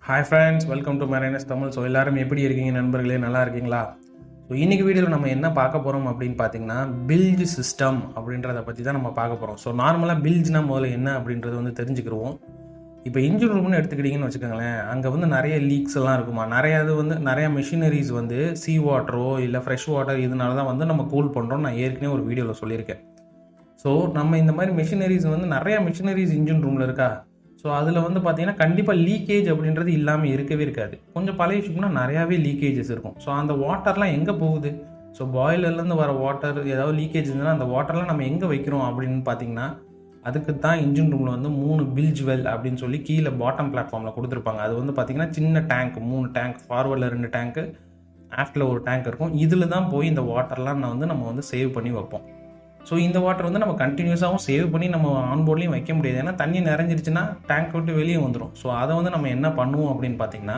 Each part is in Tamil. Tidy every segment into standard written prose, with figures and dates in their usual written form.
Hi friends, welcome to Mariners Tamil. So எல்லாரும் எப்படி இருக்கீங்க நண்பர்களே, நல்லா இருக்கீங்களா? ஸோ இன்றைக்கி வீடியோவில் நம்ம என்ன பார்க்க போகிறோம் அப்படின்னு பார்த்தீங்கன்னா பில்ஜ் சிஸ்டம் அப்படின்றத பற்றி தான் நம்ம பார்க்க போகிறோம். ஸோ நார்மலாக பில்ஜ்னா முதல்ல என்ன அப்படின்றது வந்து தெரிஞ்சுக்கிடுவோம். இப்போ இன்ஜின் ரூம்னு எடுத்துக்கிட்டிங்கன்னு வச்சுக்கோங்களேன், அங்கே வந்து நிறைய லீக்ஸ் எல்லாம் இருக்குமா, நிறையா மிஷினரிஸ் வந்து சீ வாட்டரோ இல்லை ஃப்ரெஷ் வாட்டர் இதனால தான் வந்து நம்ம கூல் பண்ணுறோம். நான் ஏற்கனவே ஒரு வீடியோவில் சொல்லியிருக்கேன். ஸோ நம்ம இந்த மாதிரி மிஷினரிஸ் வந்து நிறையா மிஷினரிஸ் இன்ஜின் ரூமில் இருக்கா. ஸோ அதில் வந்து பார்த்தீங்கன்னா கண்டிப்பாக லீக்கேஜ் அப்படின்றது இல்லாமல் இருக்கவே இருக்காது. கொஞ்சம் பழைய ஷிப்னா நிறையாவே லீக்கேஜஸ் இருக்கும். ஸோ அந்த வாட்டர்லாம் எங்கே போகுது? ஸோ பாய்லர்லேருந்து வர வாட்டர் ஏதாவது லீக்கேஜ் இருந்ததுன்னா அந்த வாட்டர்லாம் நம்ம எங்கே வைக்கிறோம் அப்படின்னு பார்த்தீங்கன்னா அதுக்கு தான் இன்ஜின் ரூமில் வந்து 3 பில்ஜ் வெல் அப்படின்னு சொல்லி கீழே பாட்டம் பிளாட்ஃபார்மில் கொடுத்துருப்பாங்க. அது வந்து பார்த்திங்கன்னா சின்ன டேங்க், 3 டேங்க், ஃபார்வர்டில் 2 டேங்க்கு, ஆஃப்டில் ஒரு டேங்க் இருக்கும். இதில் தான் போய் இந்த வாட்டர்லாம் நம்ம வந்து சேவ் பண்ணி வைப்போம். ஸோ இந்த வாட்டர் வந்து நம்ம கண்டினியூஸாகவும் சேவ் பண்ணி நம்ம ஆன்போர்ட்லேயும் வைக்க முடியாது. ஏன்னா தண்ணி நிறைஞ்சிருச்சுன்னா டேங்க் விட்டு வெளியே வந்துடும். ஸோ அதை வந்து நம்ம என்ன பண்ணுவோம் அப்படின்னு பார்த்தீங்கன்னா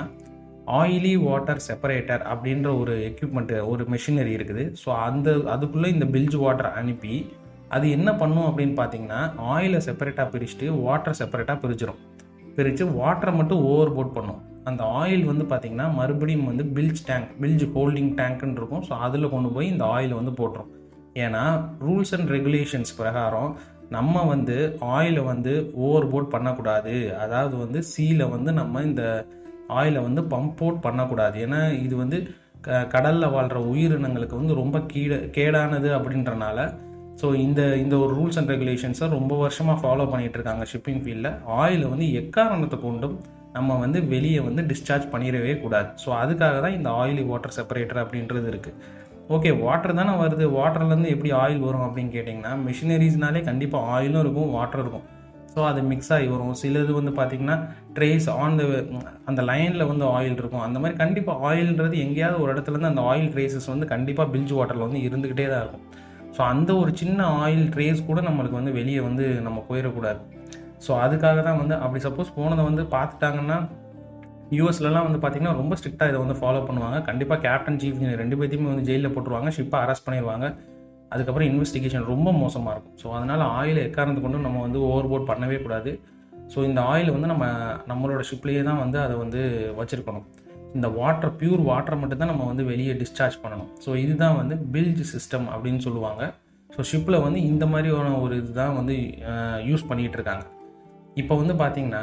ஆயிலி வாட்டர் செப்பரேட்டர் அப்படின்ற ஒரு எக்யூப்மெண்ட்டு, ஒரு மிஷினரி இருக்குது. ஸோ அதுக்குள்ளே இந்த பில்ஜ் வாட்டர் அனுப்பி அது என்ன பண்ணும் அப்படின்னு பார்த்தீங்கன்னா ஆயிலை செப்பரேட்டாக பிரிச்சுட்டு வாட்டர் செப்பரேட்டாக பிரித்து வாட்டரை மட்டும் ஓவர் போட் பண்ணும். அந்த ஆயில் வந்து பார்த்திங்கன்னா மறுபடியும் வந்து பில்ஜ் ஹோல்டிங் டேங்க்குன்னு இருக்கும். ஸோ அதில் கொண்டு போய் இந்த ஆயிலை வந்து போட்டுரும். ஏன்னா ரூல்ஸ் அண்ட் ரெகுலேஷன்ஸ் பிரகாரம் நம்ம வந்து ஆயிலை வந்து ஓவர் போட் பண்ணக்கூடாது. அதாவது வந்து சீல வந்து நம்ம இந்த ஆயிலை வந்து பம்ப் அவுட் பண்ணக்கூடாது. ஏன்னா இது வந்து கடலில் வாழ்கிற உயிரினங்களுக்கு வந்து ரொம்ப கேடானது அப்படின்றனால ஸோ இந்த ஒரு ரூல்ஸ் அண்ட் ரெகுலேஷன்ஸை ரொம்ப வருஷமாக ஃபாலோ பண்ணிகிட்டு இருக்காங்க ஷிப்பிங் ஃபீல்டில். ஆயிலை வந்து எக்காரணத்தை கொண்டும் நம்ம வந்து வெளியே வந்து டிஸ்சார்ஜ் பண்ணிடவே கூடாது. ஸோ அதுக்காக தான் இந்த ஆயிலி வாட்டர் செப்பரேட்டர் அப்படின்றது இருக்குது. ஓகே, வாட்டர் தானே வருது, வாட்டர்லேருந்து எப்படி ஆயில் வரும் அப்படின்னு கேட்டிங்கன்னா மிஷினரிஸ்னாலே கண்டிப்பாக ஆயிலும் இருக்கும் வாட்டரும் இருக்கும். ஸோ அது மிக்ஸ் ஆகி வரும். சிலது வந்து பார்த்திங்கன்னா ட்ரேஸ் அந்த லைனில் வந்து ஆயில் இருக்கும். அந்த மாதிரி கண்டிப்பாக ஆயில்ன்றது எங்கேயாவது ஒரு இடத்துலேருந்து அந்த ஆயில் ட்ரேசஸ் வந்து கண்டிப்பாக பில்ஜ் வாட்டரில் வந்து இருந்துக்கிட்டே தான் இருக்கும். ஸோ அந்த ஒரு சின்ன ஆயில் ட்ரேஸ் கூட நம்மளுக்கு வந்து வெளியே வந்து நம்ம போயிடக்கூடாது. ஸோ அதுக்காக தான் வந்து அப்படி சப்போஸ் போனதை வந்து பார்த்துட்டாங்கன்னா யூஎஸ்லலாம் வந்து பார்த்திங்கன்னா ரொம்ப ஸ்ட்ரிக்டாக இதை வந்து ஃபாலோ பண்ணுவாங்க. கண்டிப்பாக கேப்டன், சீஃப் இன்ஜினியர் 2 பேத்தையுமே வந்து ஜெயிலில் போட்டுருவாங்க, ஷிப்பை அரெஸ்ட் பண்ணிடுவாங்க. அதுக்கப்புறம் இன்வெஸ்டிகேஷன் ரொம்ப மோசமாக இருக்கும். ஸோ அதனால் ஆயிலை எக்காரணத்து கொண்டு நம்ம வந்து ஓவர் போட் பண்ணவே கூடாது. ஸோ இந்த ஆயில் வந்து நம்மளோட ஷிப்லேயே தான் வந்து அதை வந்து வச்சுருக்கணும். இந்த பியூர் வாட்டரை மட்டும் தான் நம்ம வந்து வெளியே டிஸ்சார்ஜ் பண்ணணும். ஸோ இதுதான் வந்து பில்ஜ் சிஸ்டம் அப்படின்னு சொல்லுவாங்க. ஸோ ஷிப்பில் வந்து இந்த மாதிரியான ஒரு இதுதான் வந்து யூஸ் பண்ணிகிட்டு இருக்காங்க. இப்போ வந்து பார்த்திங்கன்னா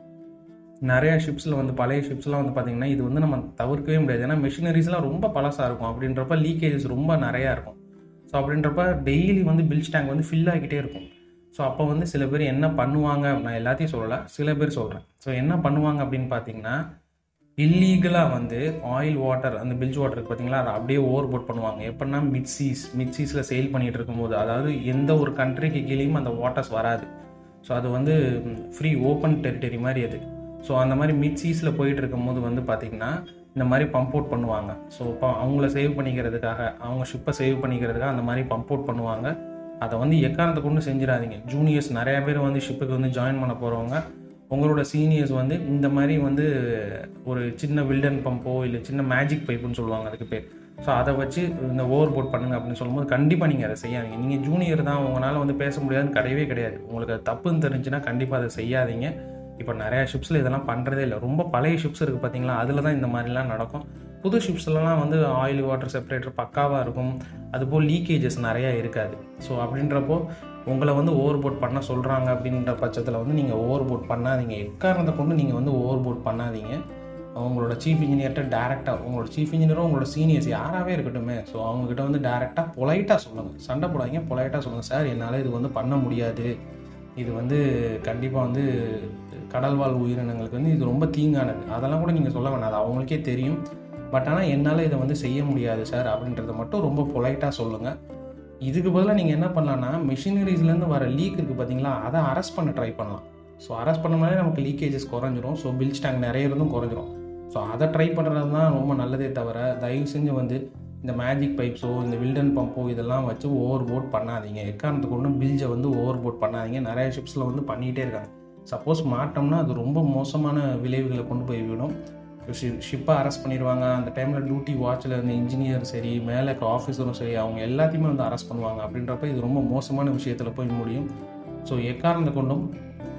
நிறையா ஷிப்ஸில் வந்து பழைய ஷிப்ஸ்லாம் வந்து பார்த்திங்கன்னா இது வந்து நம்ம தவிர்க்கவே முடியாது. ஏன்னா மிஷினரிஸ்லாம் ரொம்ப பழசாக இருக்கும். அப்படின்றப்ப லீக்கேஜஸ் ரொம்ப நிறையா இருக்கும். ஸோ அப்படின்றப்ப டெய்லி வந்து பில்ஜ் டேங்க் வந்து ஃபில் ஆகிக்கிட்டே இருக்கும். ஸோ அப்போ வந்து சில பேர் என்ன பண்ணுவாங்க, நான் எல்லாத்தையும் சொல்லலை, சில பேர் சொல்கிறேன். ஸோ என்ன பண்ணுவாங்க அப்படின்னு பார்த்தீங்கன்னா இல்லீகலாக வந்து ஆயில் வாட்டர், அந்த பில்ஜ் வாட்டருக்கு பார்த்தீங்களா அதை அப்படியே ஓவர் போட் பண்ணுவாங்க. எப்படின்னா மிட்சீஸில் சேல் பண்ணிகிட்டு இருக்கும்போது, அதாவது எந்த ஒரு கண்ட்ரிக்கு கீழேயும் அந்த வாட்டர்ஸ் வராது. ஸோ அது வந்து ஃப்ரீ ஓப்பன் டெரிட்டரி மாதிரி அது. ஸோ அந்த மாதிரி மிட்சீஸில் போயிட்டு இருக்கும்போது வந்து பார்த்திங்கன்னா இந்த மாதிரி பம்ப் அவுட் பண்ணுவாங்க. ஸோ இப்போ அவங்கள சேவ் பண்ணிக்கிறதுக்காக, அவங்க ஷிப்பை சேவ் பண்ணிக்கிறதுக்காக அந்த மாதிரி பம்ப் அவுட் பண்ணுவாங்க. அதை வந்து எக்காரணத்தை கொண்டு செஞ்சிடாதீங்க. ஜூனியர்ஸ் நிறையா பேர் வந்து ஷிப்புக்கு வந்து ஜாயின் பண்ண போகிறவங்க, உங்களோட சீனியர்ஸ் வந்து இந்த மாதிரி வந்து ஒரு சின்ன வில்டன் பம்போ இல்லை சின்ன மேஜிக் பைப்புன்னு சொல்லுவாங்க அதுக்கு பேர். ஸோ அதை வச்சு இந்த ஓவர் போட் பண்ணுங்க அப்படின்னு சொல்லும்போது கண்டிப்பாக நீங்கள் அதை செய்யாதீங்க. நீங்கள் ஜூனியர் தான், உங்களால் வந்து பேச முடியாதுன்னு கிடையாது. உங்களுக்கு அது தப்புன்னு தெரிஞ்சுன்னா கண்டிப்பாக அதை செய்யாதீங்க. இப்போ நிறையா ஷிப்ஸில் இதெல்லாம் பண்ணுறதே இல்லை. ரொம்ப பழைய ஷிப்ஸ் இருக்குது பார்த்தீங்களா, அதில் தான் இந்த மாதிரிலாம் நடக்கும். புது ஷிப்ஸ்லாம் வந்து ஆயில் வாட்டர் செப்பரேட்டர் பக்காவாக இருக்கும். அதுபோல் லீக்கேஜஸ் நிறையா இருக்காது. ஸோ அப்படின்றப்போ உங்களை வந்து ஓவர் போட் பண்ண சொல்கிறாங்க அப்படின்ற பட்சத்தில் வந்து நீங்கள் ஓவர் போட் பண்ணாதீங்க. எக்காரணத்தை கொண்டு நீங்கள் வந்து ஓவர் போட் பண்ணாதீங்க. அவங்களோட சீஃப் இன்ஜினியர்கிட்ட டேரெக்டாக, உங்களோட சீஃப் இன்ஜினியரும் உங்களோட சீனியர்ஸ் யாராகவே இருக்கட்டுமே, ஸோ அவங்ககிட்ட வந்து டேரெக்டாக பொலைட்டாக சொல்லுங்கள். சண்டை போடாதீங்க, பொலைட்டாக சொல்லுங்கள். சார், என்னால் இது வந்து பண்ண முடியாது, இது வந்து கண்டிப்பாக வந்து கடல்வாழ் உயிரினங்களுக்கு வந்து இது ரொம்ப தீங்கானது, அதெல்லாம் கூட நீங்கள் சொல்ல வேணாம், அது அவங்களுக்கே தெரியும். பட் ஆனால் என்னால் இதை வந்து செய்ய முடியாது சார் அப்படின்றத மட்டும் ரொம்ப பொலைட்டாக சொல்லுங்கள். இதுக்கு பதிலாக நீங்கள் என்ன பண்ணலான்னா மிஷினரிஸ்லேருந்து வர லீக் இருக்குது பார்த்தீங்களா, அதை அரெஸ்ட் பண்ண ட்ரை பண்ணலாம். ஸோ அரெஸ்ட் பண்ணனாலே நமக்கு லீக்கேஜஸ் குறைஞ்சிரும். ஸோ பில்ஜ் டேங்க் நிறைய இருந்தும் குறைஞ்சிரும். ஸோ அதை ட்ரை பண்ணுறது தான் ரொம்ப நல்லதே தவிர தயவு செஞ்சு வந்து இந்த மேஜிக் பைப்ஸோ இந்த வில்டன் பம்போ இதெல்லாம் வச்சு ஓவர் போட் பண்ணாதீங்க. எக்காரணத்துக்கு ஒன்றும் பில்ஜை வந்து ஓவர் போட் பண்ணாதீங்க. நிறைய ஷிப்ஸில் வந்து பண்ணிகிட்டே இருக்காங்க. சப்போஸ் மாட்டோம்னா அது ரொம்ப மோசமான விளைவுகளை கொண்டு போய் விடும். ஷிப்பை அரெஸ்ட் பண்ணிடுவாங்க. அந்த டைமில் டியூட்டி வாட்சில் இருந்த இன்ஜினியர் சரி, மேலே இருக்க ஆஃபீஸரும் சரி, அவங்க எல்லாத்தையுமே வந்து அரெஸ்ட் பண்ணுவாங்க. அப்படின்றப்ப இது ரொம்ப மோசமான விஷயத்தில் போய் முடியும். ஸோ எக்காரணத்தை கொண்டும்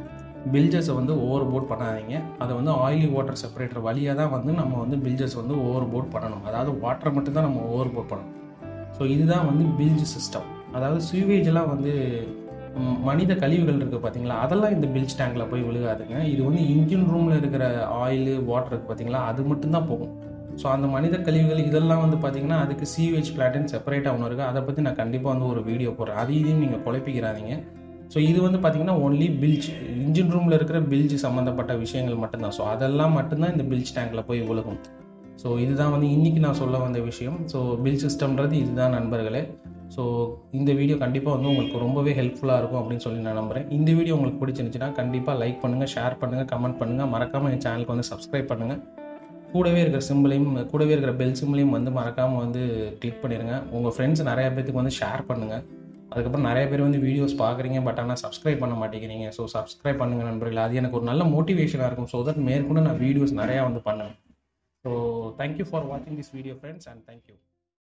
பில்ஜஸை வந்து ஓவர் போட் பண்ணாதீங்க. அதை வந்து ஆயிலி வாட்டர் செப்பரேட்டர் வழியாக தான் வந்து நம்ம வந்து பில்ஜஸ் வந்து ஓவர் போட் பண்ணணும். அதாவது வாட்டரை மட்டும் தான் நம்ம ஓவர் போட் பண்ணணும். ஸோ இதுதான் வந்து பில்ஜ் சிஸ்டம். அதாவது சீவேஜெலாம் வந்து மனித கழிவுகள் இருக்குது பார்த்தீங்களா, அதெல்லாம் இந்த பில்ஜ் டேங்கில் போய் விழுகாதுங்க. இது வந்து இன்ஜின் ரூமில் இருக்கிற ஆயிலு வாட்டர் இருக்குது பார்த்தீங்களா, அது மட்டும்தான் போகும். ஸோ அந்த மனித கழிவுகள் இதெல்லாம் வந்து பார்த்திங்கன்னா அதுக்கு சீவேஜ் பிளான்ட்னு செப்பரேட்டாக ஒன்று இருக்குது. அதை பற்றி நான் கண்டிப்பாக வந்து ஒரு வீடியோ போடுறேன். அதையும் நீங்கள் குழப்பிக்கிறாதீங்க. ஸோ இது வந்து பார்த்திங்கன்னா ஒன்லி பில்ஜ், இன்ஜின் ரூமில் இருக்கிற பில்ஜ் சம்மந்தப்பட்ட விஷயங்கள் மட்டும்தான். ஸோ அதெல்லாம் மட்டும்தான் இந்த பில்ஜ் டேங்கில் போய் விழுகும். ஸோ இதுதான் வந்து இன்றைக்கி நான் சொல்ல வந்த விஷயம். ஸோ பில்ஜ் சிஸ்டம்ன்றது இதுதான் நண்பர்களே. ஸோ இந்த வீடியோ கண்டிப்பாக வந்து உங்களுக்கு ரொம்பவே ஹெல்ப்ஃபுல்லாக இருக்கும் அப்படின்னு சொல்லி நான் நம்புகிறேன். இந்த வீடியோ உங்களுக்கு பிடிச்சிருந்துச்சுன்னா கண்டிப்பாக லைக் பண்ணுங்கள், ஷேர் பண்ணுங்கள், கமெண்ட் பண்ணுங்கள். மறக்காமல் என் சேனலுக்கு வந்து சப்ஸ்கிரைப் பண்ணுங்கள். கூடவே இருக்கிற சிம்பிளையும், கூடவே இருக்கிற பெல் சிம்பிளையும் வந்து மறக்காமல் வந்து கிளிக் பண்ணிடுங்க. உங்கள் ஃப்ரெண்ட்ஸ் நிறையா பேருக்கு வந்து ஷேர் பண்ணுங்கள். அதுக்கப்புறம் நிறைய பேர் வந்து வீடியோஸ் பார்க்குறீங்க, பட் ஆனால் சப்ஸ்கிரைப் பண்ண மாட்டேங்கிறீங்க. ஸோ சப்ஸ்கிரைப் பண்ணுங்கள் நண்பர்களே. அது எனக்கு ஒரு நல்ல மோட்டிவேஷனாக இருக்கும். ஸோ தட் மேற்கொண்டு நான் வீடியோஸ் நிறையா வந்து பண்ணுவேன். ஸோ தேங்க்யூ ஃபார் வாட்சிங் this video friends, and thank you.